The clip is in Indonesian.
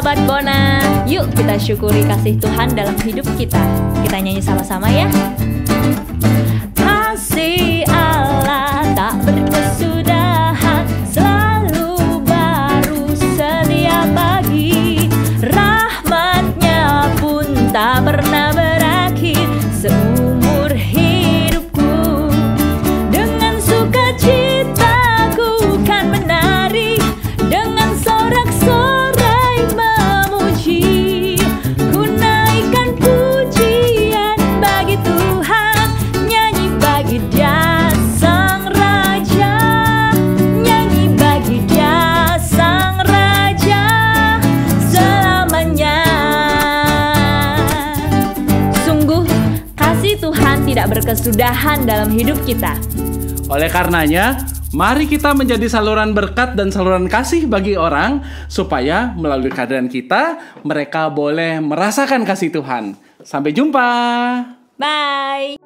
Sobat Bona, yuk kita syukuri kasih Tuhan dalam hidup kita. Kita nyanyi sama-sama ya. Kasih Allah tak berkesudahan, selalu baru setiap pagi. Rahmatnya pun tak pernah berakhir seumur hidupku. Dengan sukacita ku kan menari, dengan sorak-sorai memuji. Ku naikkan pujian bagi Tuhan, nyanyi bagi Dia Sang Raja, nyanyi bagi Dia Sang Raja selamanya. Sungguh kasih Tuhan tidak berkesudahan dalam hidup kita. Oleh karenanya, mari kita menjadi saluran berkat dan saluran kasih bagi orang, supaya melalui kehadiran kita, mereka boleh merasakan kasih Tuhan. Sampai jumpa. Bye.